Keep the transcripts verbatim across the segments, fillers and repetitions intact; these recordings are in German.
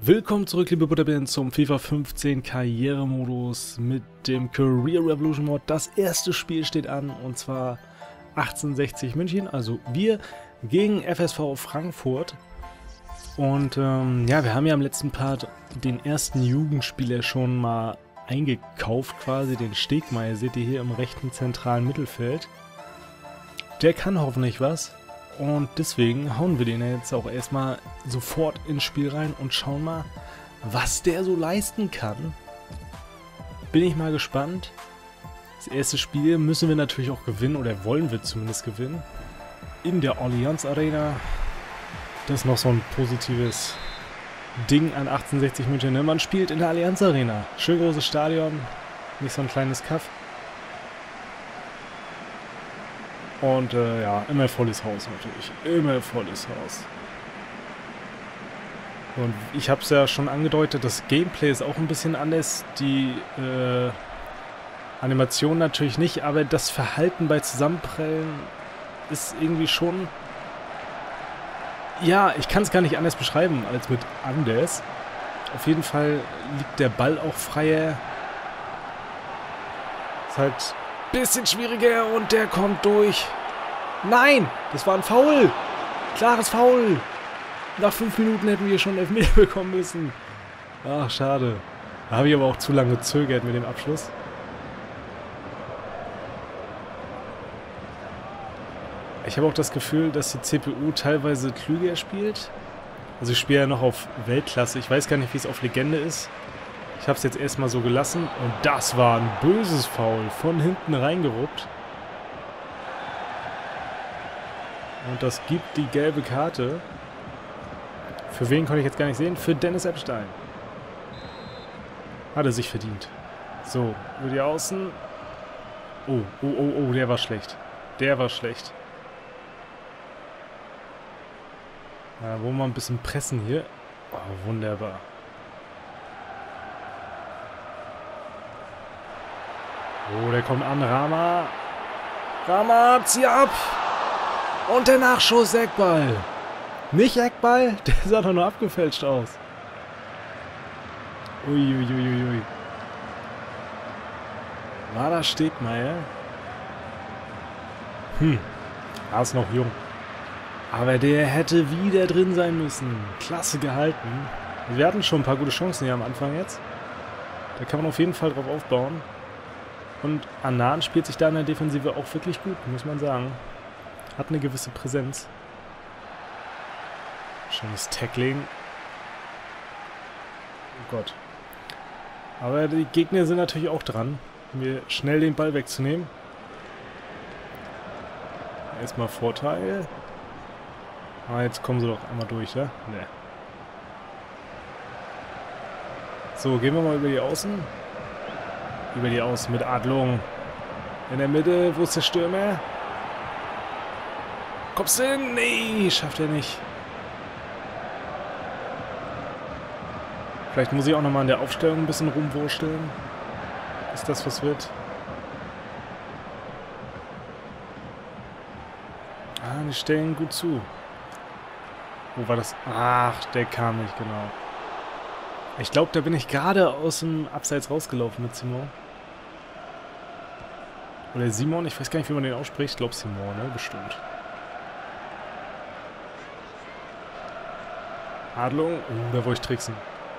Willkommen zurück, liebe Butterbienen, zum FIFA fünfzehn Karrieremodus mit dem Career Revolution Mod. Das erste Spiel steht an, und zwar achtzehnhundertsechzig München, also wir gegen F S V Frankfurt. Und ähm, ja, wir haben ja im letzten Part den ersten Jugendspieler schon mal eingekauft, quasi den Stegmeier, seht ihr hier im rechten zentralen Mittelfeld. Der kann hoffentlich was. Und deswegen hauen wir den jetzt auch erstmal sofort ins Spiel rein und schauen mal, was der so leisten kann. Bin ich mal gespannt. Das erste Spiel müssen wir natürlich auch gewinnen, oder wollen wir zumindest gewinnen. In der Allianz Arena. Das ist noch so ein positives Ding an achtzehnhundertsechzig München. Man spielt in der Allianz Arena. Schön großes Stadion, nicht so ein kleines Kaff. Und äh, ja, immer volles Haus natürlich. Immer volles Haus. Und ich habe es ja schon angedeutet, das Gameplay ist auch ein bisschen anders. Die äh, Animation natürlich nicht, aber das Verhalten bei Zusammenprellen ist irgendwie schon... Ja, ich kann es gar nicht anders beschreiben als mit anders. Auf jeden Fall liegt der Ball auch freier. Ist halt... bisschen schwieriger, und der kommt durch. Nein, das war ein Foul. Klares Foul. Nach fünf Minuten hätten wir schon Elfmeter bekommen müssen. Ach, schade. Da habe ich aber auch zu lange gezögert mit dem Abschluss. Ich habe auch das Gefühl, dass die C P U teilweise klüger spielt. Also ich spiele ja noch auf Weltklasse. Ich weiß gar nicht, wie es auf Legende ist. Ich habe es jetzt erstmal so gelassen, und das war ein böses Foul, von hinten reingeruppt. Und das gibt die gelbe Karte. Für wen konnte ich jetzt gar nicht sehen? Für Dennis Epstein. Hat er sich verdient. So, über die Außen. Oh, oh, oh, oh, der war schlecht. Der war schlecht. Ja, wollen wir mal ein bisschen pressen hier. Oh, wunderbar. Oh, der kommt an. Rama. Rama, zieh ab. Und der Nachschuss, Eckball. Nicht Eckball? Der sah doch nur abgefälscht aus. Uiuiuiui. Ui, ui, ui. War das Stegmeier? Hm. Er ist noch jung. Aber der hätte wieder drin sein müssen. Klasse gehalten. Wir hatten schon ein paar gute Chancen hier am Anfang jetzt. Da kann man auf jeden Fall drauf aufbauen. Und Annan spielt sich da in der Defensive auch wirklich gut, muss man sagen. Hat eine gewisse Präsenz. Schönes Tackling. Oh Gott. Aber die Gegner sind natürlich auch dran, mir schnell den Ball wegzunehmen. Erstmal Vorteil. Ah, jetzt kommen sie doch einmal durch, ja? Ne. So, gehen wir mal über die Außen. Über die Außen mit Adlung. In der Mitte, wo ist der Stürmer? Kommst du hin? Nee, schafft er nicht. Vielleicht muss ich auch nochmal in der Aufstellung ein bisschen rumwursteln. Ist das was wird? Ah, die stellen gut zu. Wo war das? Ach, der kam nicht, genau. Ich glaube, da bin ich gerade aus dem Abseits rausgelaufen mit Simon. Oder Simon, ich weiß gar nicht, wie man den ausspricht. Ich glaube Simon, ne? Bestimmt. Adlung. Oh, da wollte ich tricksen.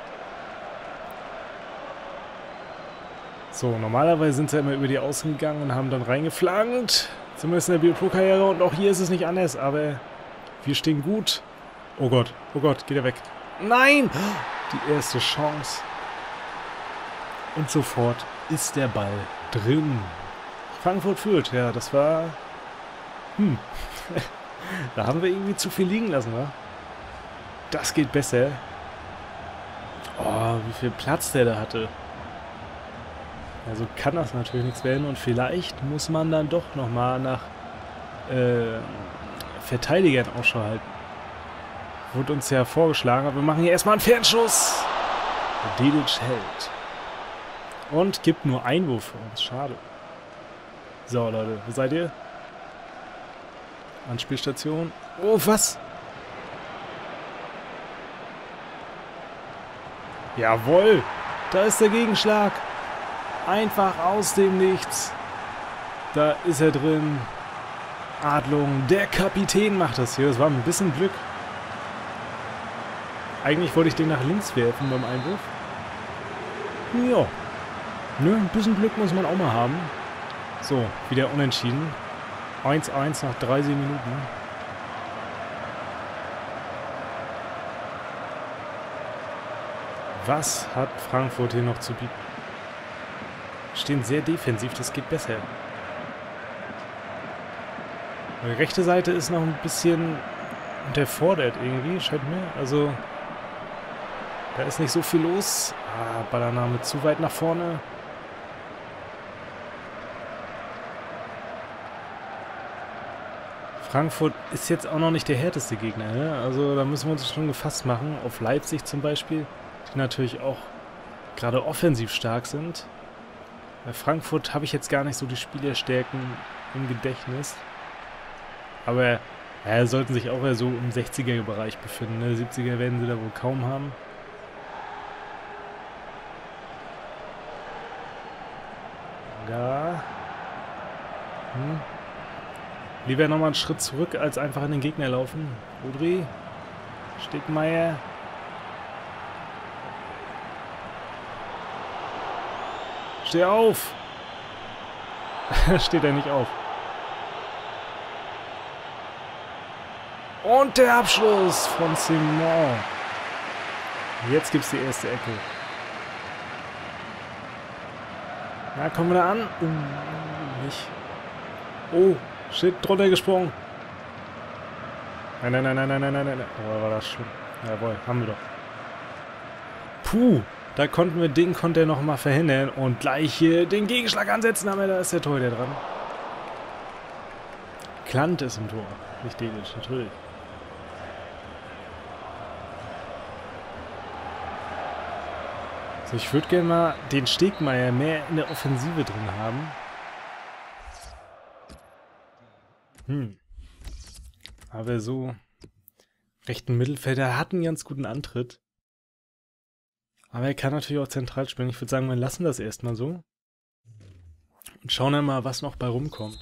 So, normalerweise sind sie immer über die Außen gegangen und haben dann reingeflankt. Zumindest in der Biopro-Karriere. Und auch hier ist es nicht anders, aber wir stehen gut. Oh Gott, oh Gott, geht er weg. Nein! Die erste Chance. Und sofort ist der Ball drin. Frankfurt führt, ja, das war... Hm. Da haben wir irgendwie zu viel liegen lassen, wa? Das geht besser. Oh, wie viel Platz der da hatte. Also kann das natürlich nichts werden, und vielleicht muss man dann doch nochmal nach äh, Verteidigern Ausschau halten. Wurde uns ja vorgeschlagen, aber wir machen hier erstmal einen Fernschuss. Dedic hält. Und gibt nur Einwurf für uns. Schade. So, Leute, wo seid ihr? Anspielstation. Oh, was? Jawohl, da ist der Gegenschlag. Einfach aus dem Nichts. Da ist er drin. Adlung, der Kapitän macht das hier. Das war ein bisschen Glück. Eigentlich wollte ich den nach links werfen beim Einwurf. Ja. Nö, ein bisschen Glück muss man auch mal haben. So, wieder unentschieden. eins eins nach dreißig Minuten. Was hat Frankfurt hier noch zu bieten? Stehen sehr defensiv, das geht besser. Die rechte Seite ist noch ein bisschen unterfordert irgendwie, scheint mir. Also, da ist nicht so viel los. Ah, Ballannahme zu weit nach vorne. Frankfurt ist jetzt auch noch nicht der härteste Gegner, ne? Also da müssen wir uns schon gefasst machen. Auf Leipzig zum Beispiel, die natürlich auch gerade offensiv stark sind. Bei Frankfurt habe ich jetzt gar nicht so die Spielerstärken im Gedächtnis. Aber ja, sollten sich auch eher so im sechziger-Bereich befinden. Ne? siebziger werden sie da wohl kaum haben. Da. Hm. Lieber nochmal einen Schritt zurück, als einfach in den Gegner laufen. Rodri. Stegmeier. Steh auf! Steht er nicht auf. Und der Abschluss von Simon. Jetzt gibt es die erste Ecke. Na, kommen wir da an? Uh, nicht. Oh, shit, drunter gesprungen. Nein, nein, nein, nein, nein, nein, nein, nein. Oh, war das schlimm. Jawohl, haben wir doch. Puh, da konnten wir den Konter noch mal verhindern und gleich hier den Gegenschlag ansetzen, aber da ist der Torhüter dran. Klant ist im Tor, nicht Delic, natürlich. So, ich würde gerne mal den Stegmeier mehr in der Offensive drin haben. Hm. Aber so rechten Mittelfelder hat einen ganz guten Antritt. Aber er kann natürlich auch zentral spielen. Ich würde sagen, wir lassen das erstmal so. Und schauen dann mal, was noch bei rumkommt.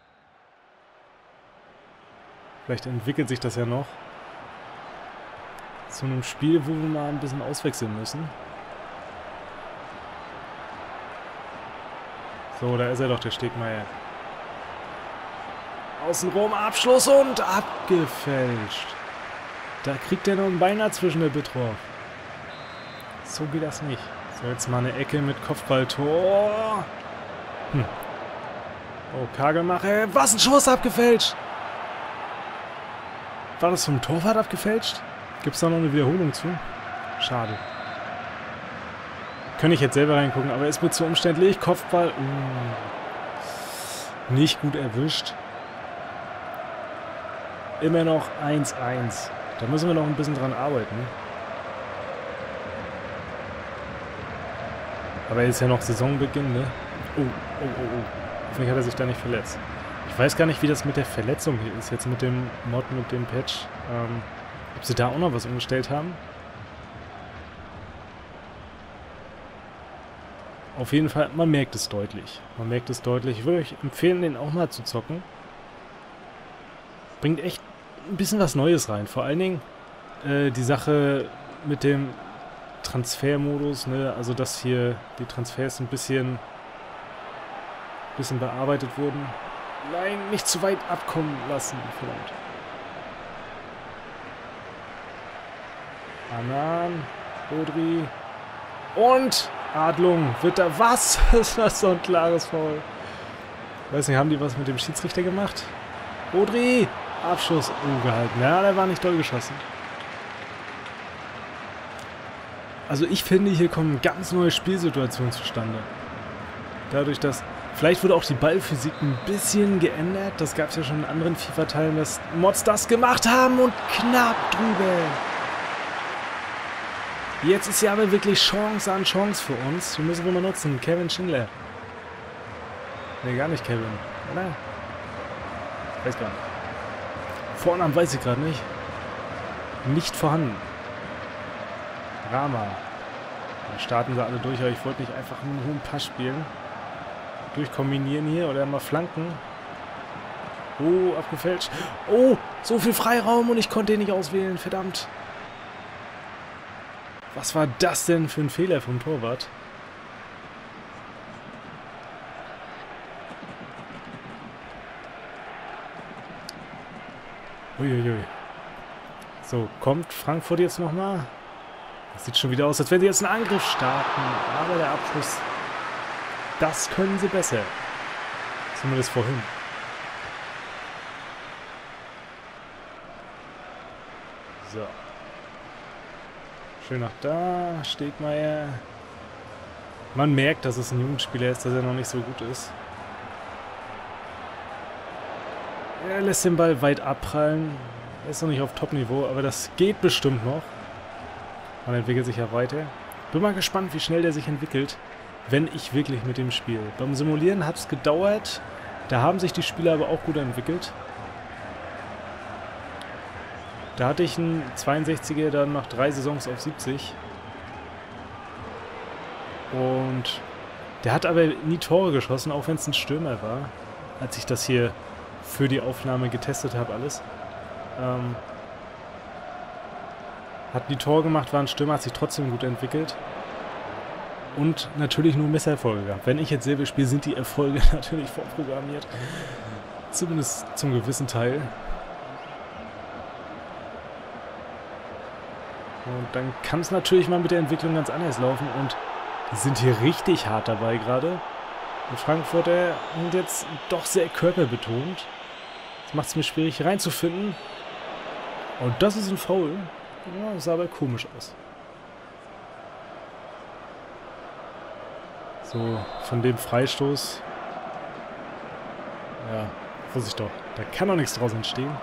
Vielleicht entwickelt sich das ja noch zu einem Spiel, wo wir mal ein bisschen auswechseln müssen. So, da ist er doch, der Stegmeier. Außenrum, Abschluss und abgefälscht. Da kriegt er noch ein Bein dazwischen, der Betroff. So geht das nicht. So, jetzt mal eine Ecke mit Kopfballtor. Hm. Oh, Kagelmacher. Was ein Schuss abgefälscht. War das vom Torwart abgefälscht? Gibt es da noch eine Wiederholung zu? Schade. Könnte ich jetzt selber reingucken, aber ist mir zu umständlich. Kopfball. Uh. Nicht gut erwischt. Immer noch eins eins. Da müssen wir noch ein bisschen dran arbeiten. Aber ist ja noch Saisonbeginn, ne? Oh, oh, oh, oh. Hoffentlich hat er sich da nicht verletzt. Ich weiß gar nicht, wie das mit der Verletzung hier ist. Jetzt mit dem Mod, mit dem Patch. Ähm, ob sie da auch noch was umgestellt haben. Auf jeden Fall, man merkt es deutlich. Man merkt es deutlich. Ich würde euch empfehlen, den auch mal zu zocken. Bringt echt ein bisschen was Neues rein. Vor allen Dingen äh, die Sache mit dem Transfermodus, ne? Also dass hier die Transfers ein bisschen, bisschen bearbeitet wurden. Nein, nicht zu weit abkommen lassen, verdammt. Anan, Rodri und Adlung. Wird da was? Ist das so ein klares Foul? Weiß nicht, haben die was mit dem Schiedsrichter gemacht? Rodri! Abschuss uh, gehalten. Ja, der war nicht doll geschossen. Also ich finde, hier kommen ganz neue Spielsituationen zustande. Dadurch, dass... Vielleicht wurde auch die Ballphysik ein bisschen geändert. Das gab es ja schon in anderen FIFA-Teilen, dass Mods das gemacht haben und knapp drüber. Jetzt ist ja aber wirklich Chance an Chance für uns. Wir müssen wir mal nutzen. Kevin Schindler. Ne, gar nicht Kevin. Oder? Weiß gar nicht. Vornamen weiß ich gerade nicht. Nicht vorhanden. Rama. Da starten sie alle durch, aber ich wollte nicht einfach einen hohen Pass spielen. Durchkombinieren hier oder mal flanken. Oh, abgefälscht. Oh, so viel Freiraum und ich konnte ihn nicht auswählen. Verdammt. Was war das denn für ein Fehler vom Torwart? Uiuiui. So, kommt Frankfurt jetzt nochmal? Das sieht schon wieder aus, als wenn sie jetzt einen Angriff starten. Aber der Abschluss, das können sie besser. Zumindest vorhin. So. Schön nach da. Stegmeier. Man merkt, dass es ein Jugendspieler ist, dass er noch nicht so gut ist. Er lässt den Ball weit abprallen. Er ist noch nicht auf Top-Niveau, aber das geht bestimmt noch. Man entwickelt sich ja weiter. Bin mal gespannt, wie schnell der sich entwickelt, wenn ich wirklich mit dem spiele. Beim Simulieren hat es gedauert. Da haben sich die Spieler aber auch gut entwickelt. Da hatte ich einen zweiundsechziger dann nach drei Saisons auf siebzig. Und der hat aber nie Tore geschossen, auch wenn es ein Stürmer war. Als ich das hier für die Aufnahme getestet habe alles. Ähm, hat die Tore gemacht, war ein Stürmer, hat sich trotzdem gut entwickelt. Und natürlich nur Misserfolge gehabt. Wenn ich jetzt selber spiele, sind die Erfolge natürlich vorprogrammiert. Zumindest zum gewissen Teil. Und dann kann es natürlich mal mit der Entwicklung ganz anders laufen. Und die sind hier richtig hart dabei gerade. Die Frankfurter sind jetzt doch sehr körperbetont. Das macht es mir schwierig reinzufinden. Und das ist ein Foul. Ja, das sah aber komisch aus. So, von dem Freistoß. Ja, Vorsicht doch. Da kann doch nichts draus entstehen.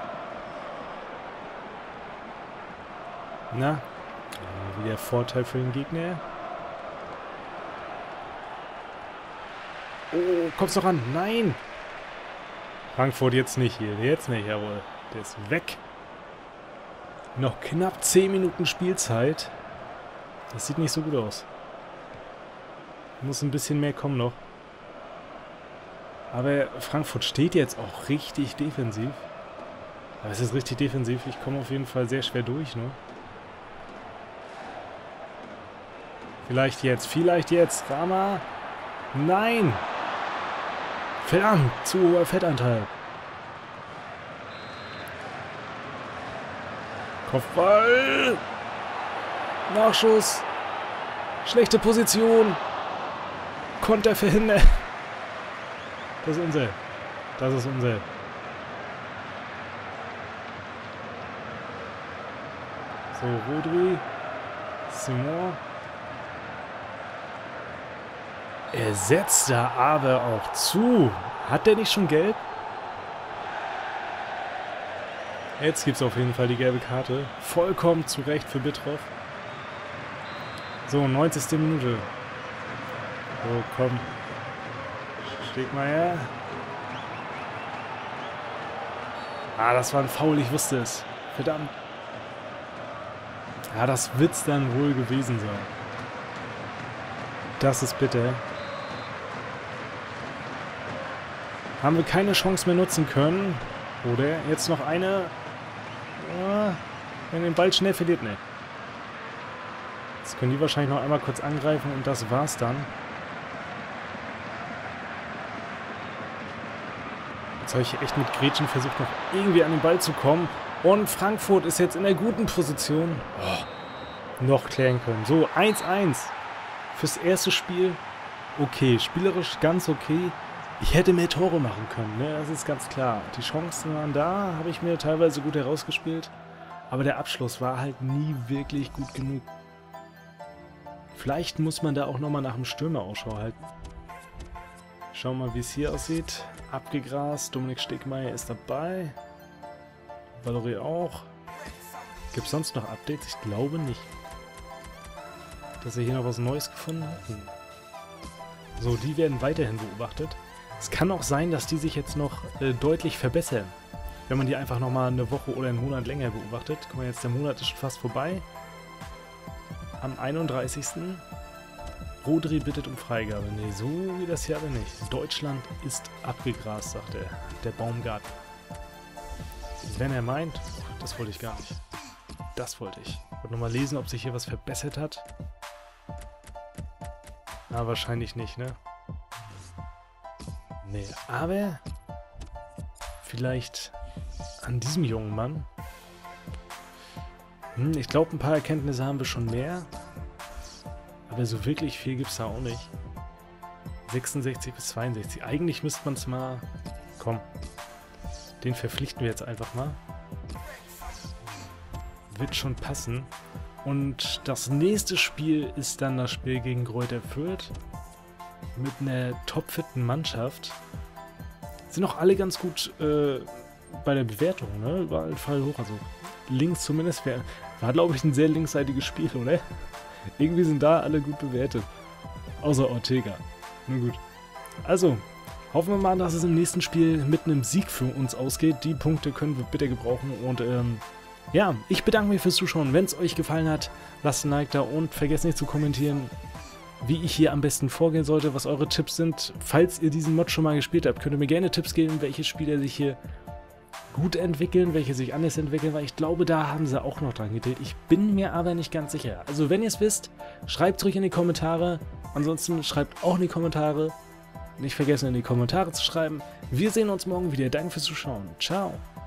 Na, wieder Vorteil für den Gegner. Oh, kommst du ran? Nein! Frankfurt jetzt nicht hier. Jetzt nicht, jawohl. Der ist weg. Noch knapp zehn Minuten Spielzeit. Das sieht nicht so gut aus. Muss ein bisschen mehr kommen noch. Aber Frankfurt steht jetzt auch richtig defensiv. Aber es ist richtig defensiv. Ich komme auf jeden Fall sehr schwer durch, ne? Vielleicht jetzt, vielleicht jetzt. Rama. Nein! Verdammt, zu hoher Fettanteil. Kopfball. Nachschuss. Schlechte Position. Konter verhindern. Das ist unser. Das ist unser. So, Rodri. Simon. Er setzt da aber auch zu. Hat der nicht schon gelb? Jetzt gibt es auf jeden Fall die gelbe Karte. Vollkommen zu Recht für Bittroff. So, neunzigste Minute. So, komm. Steg mal her. Ah, das war ein Foul, ich wusste es. Verdammt. Ja, das wird's dann wohl gewesen sein. Das ist bitter. Haben wir keine Chance mehr nutzen können. Oder jetzt noch eine. Ja, wenn den Ball schnell verliert, ne. Jetzt können die wahrscheinlich noch einmal kurz angreifen und das war's dann. Jetzt habe ich echt mit Gretchen versucht, noch irgendwie an den Ball zu kommen. Und Frankfurt ist jetzt in der guten Position. Oh, noch klären können. So, eins eins. Fürs erste Spiel. Okay, spielerisch ganz okay. Ich hätte mehr Tore machen können, ne? Das ist ganz klar. Die Chancen waren da, habe ich mir teilweise gut herausgespielt. Aber der Abschluss war halt nie wirklich gut genug. Vielleicht muss man da auch nochmal nach dem Stürmer Ausschau halten. Schauen wir mal, wie es hier aussieht. Abgegrast, Dominik Stegmeier ist dabei. Valerie auch. Gibt es sonst noch Updates? Ich glaube nicht. Dass er hier noch was Neues gefunden hat. Hm. So, die werden weiterhin beobachtet. Es kann auch sein, dass die sich jetzt noch äh, deutlich verbessern. Wenn man die einfach nochmal eine Woche oder einen Monat länger beobachtet. Guck mal, jetzt der Monat ist schon fast vorbei. Am einunddreißigsten Rodri bittet um Freigabe. Nee, so wie das hier aber nicht. Deutschland ist abgegrast, sagt er. Der Baumgarten. Wenn er meint, das wollte ich gar nicht. Das wollte ich. Ich wollte nochmal lesen, ob sich hier was verbessert hat. Na, wahrscheinlich nicht, ne? Nee, aber vielleicht an diesem jungen Mann. Hm, ich glaube, ein paar Erkenntnisse haben wir schon mehr. Aber so wirklich viel gibt es da auch nicht. sechsundsechzig bis zweiundsechzig. Eigentlich müsste man es mal... Komm. Den verpflichten wir jetzt einfach mal. Wird schon passen. Und das nächste Spiel ist dann das Spiel gegen Greuther Fürth. Mit einer topfitten Mannschaft. Sind auch alle ganz gut äh, bei der Bewertung, ne? Überall Fall hoch. Also links zumindest. Wär, war, glaube ich, ein sehr linksseitiges Spiel, oder? Irgendwie sind da alle gut bewertet. Außer Ortega. Nun gut. Also, hoffen wir mal, dass es im nächsten Spiel mit einem Sieg für uns ausgeht. Die Punkte können wir bitte gebrauchen. Und ähm, ja, ich bedanke mich fürs Zuschauen. Wenn es euch gefallen hat, lasst ein Like da und vergesst nicht zu kommentieren, wie ich hier am besten vorgehen sollte, was eure Tipps sind. Falls ihr diesen Mod schon mal gespielt habt, könnt ihr mir gerne Tipps geben, welche Spieler sich hier gut entwickeln, welche sich anders entwickeln, weil ich glaube, da haben sie auch noch dran gedreht. Ich bin mir aber nicht ganz sicher. Also wenn ihr es wisst, schreibt es ruhig in die Kommentare. Ansonsten schreibt auch in die Kommentare. Nicht vergessen, in die Kommentare zu schreiben. Wir sehen uns morgen wieder. Danke fürs Zuschauen. Ciao.